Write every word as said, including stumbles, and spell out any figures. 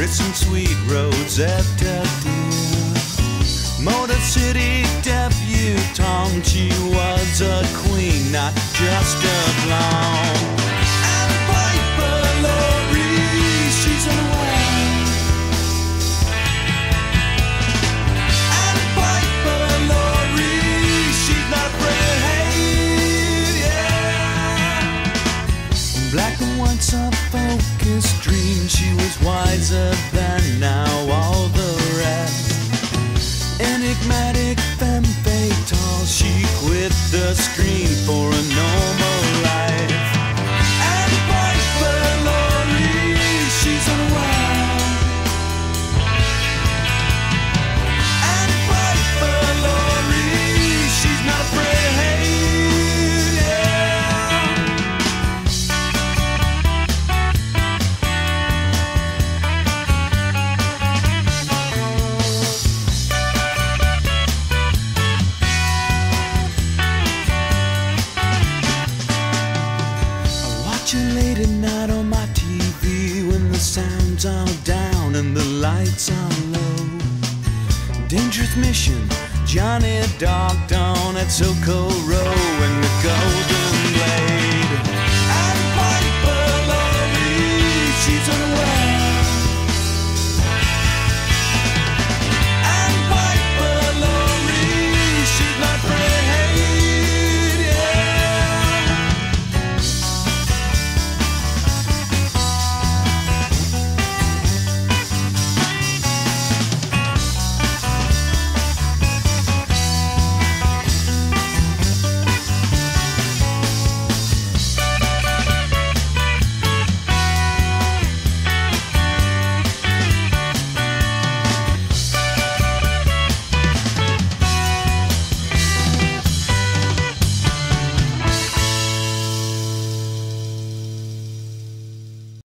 missing sweet Rosetta, dear. Motor City debutante, she was a queen, not just a blonde. And Piper Laurie, she's unaware. And Piper Laurie, she's not afraid, yeah. Black and white's a focused dream, she was wiser than now all the rest. Enigmatic femme fatale, she quit the screen for a normal life. And Piper Laurie, she's unaware. And Piper Laurie, she's not afraid, yeah. Watching late at night on my T V when the sounds are down and the lights are low. Dangerous mission, Johnny Dark Dawn at Soco Row and the Golden Blade.